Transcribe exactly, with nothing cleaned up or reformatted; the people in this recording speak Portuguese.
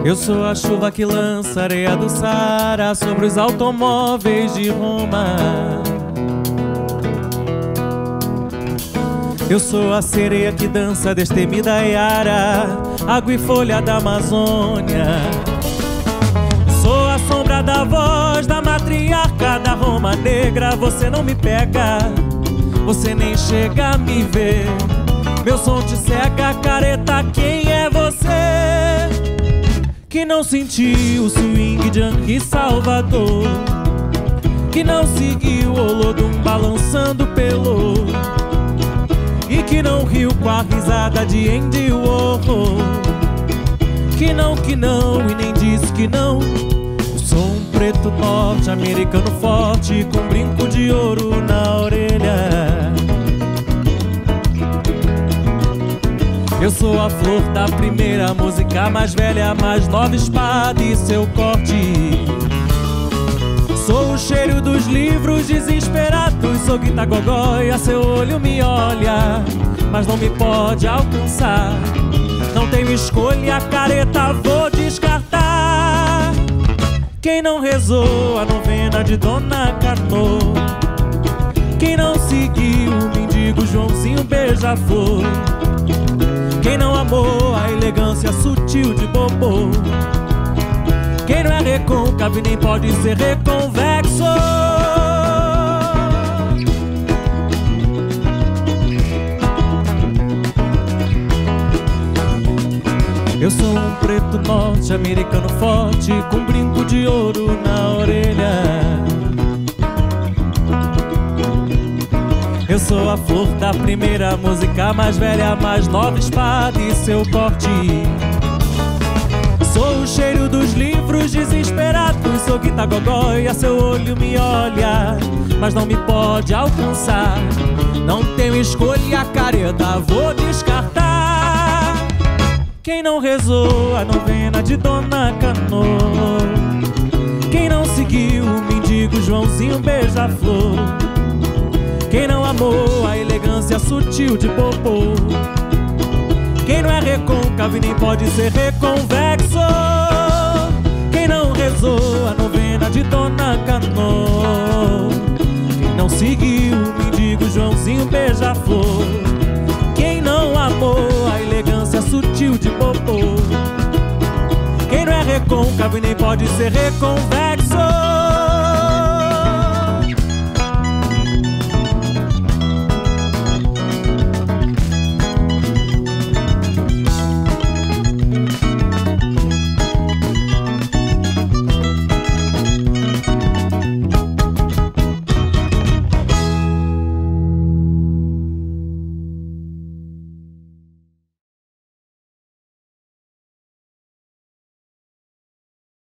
Eu sou a chuva que lança areia do Saara sobre os automóveis de Roma. Eu sou a sereia que dança destemida Iara, água e folha da Amazônia. Sou a sombra da voz da matriarca da Roma negra. Você não me pega, você nem chega a me ver. Meu som te cega, careta, quem é você? Que não sentiu o swing de Anki Salvador, que não seguiu o Olodum balançando pelo, e que não riu com a risada de Andy Warhol, que não, que não, e nem disse que não. Eu sou um preto norte-americano forte, com brinco de ouro na orelha. Eu sou a flor da primeira música mais velha, mais nova espada e seu corte. Sou o cheiro dos livros desesperados, sou Guita Gogó e a seu olho me olha, mas não me pode alcançar. Não tenho escolha, careta, vou descartar. Quem não rezou a novena de Dona Carnô, quem não seguiu o mendigo Joãozinho Beija-Flor, quem não amou a elegância sutil de Bobô, quem não é recôncavo nem pode ser reconvexo. Eu sou um preto norte-americano forte, com brinco de ouro na orelha. Eu sou a flor da primeira música mais velha, mais nova espada e seu corte. Sou o cheiro dos livros desesperados, sou Guita Gogó e a seu olho me olha, mas não me pode alcançar. Não tenho escolha, careta, vou descartar. Quem não rezou a novena de Dona Canô, quem não seguiu o mendigo Joãozinho Beija-Flor, quem não amou a elegância sutil de Popô, quem não é recôncavo e nem pode ser reconvexo, quem não rezou a novena de Dona Canô, quem não seguiu o mendigo Joãozinho Beija-Flor, quem não amou a elegância sutil de Popô, quem não é recôncavo e nem pode ser reconvexo.